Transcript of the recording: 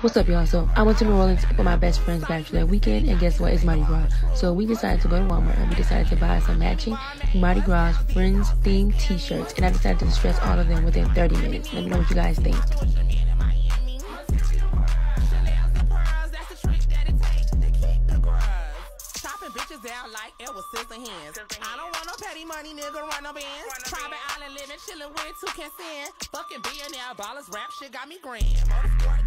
What's up, y'all? So I went to New Orleans for my best friend's bachelor weekend, and guess what? It's Mardi Gras. So we decided to go to Walmart and we decided to buy some matching Mardi Gras Friends themed t-shirts, and I decided to distress all of them within 30 minutes. Let me know what you guys think. Down like it was sister hands. I don't want no petty money, nigga, run no bands. Private island living, chillin' with two can stand. Fucking billionaire ballers, rap shit got me grand.